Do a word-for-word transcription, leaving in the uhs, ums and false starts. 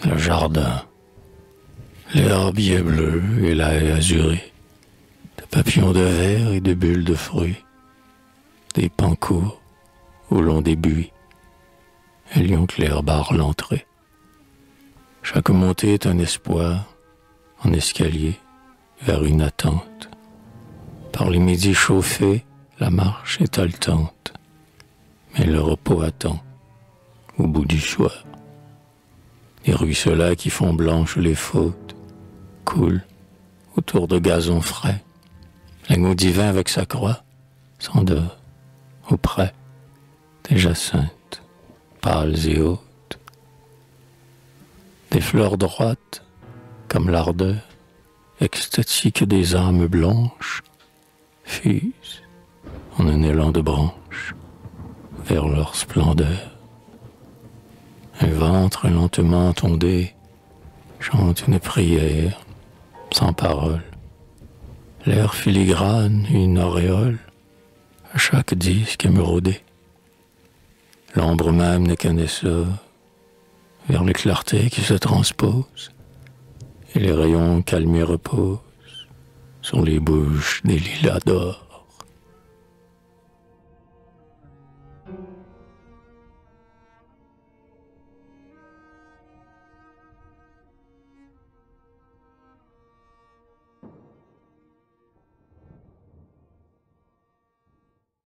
le jardin, l'herbier bleu et la haie azurée, de papillons de verre et de bulles de fruits, des pans courts au long des buis, un lion clair barre l'entrée. Chaque montée est un espoir, en escalier, vers une attente. Par les midis chauffés, la marche est haletante, mais le repos attend, au bout du soir. Les ruisselets qui font blanches les fautes coulent autour de gazons frais. L'agneau divin avec sa croix s'endort auprès des jacinthes pâles et hautes. Des fleurs droites comme l'ardeur extatique des âmes blanches fusent en un élan de branches vers leur splendeur. Un ventre lentement ondé chante une prière sans parole. L'air filigrane, une auréole à chaque disque émeraudé. L'ombre même n'est qu'un essor vers les clartés qui se transposent et les rayons calmés reposent sur les bouches des lilas d'or.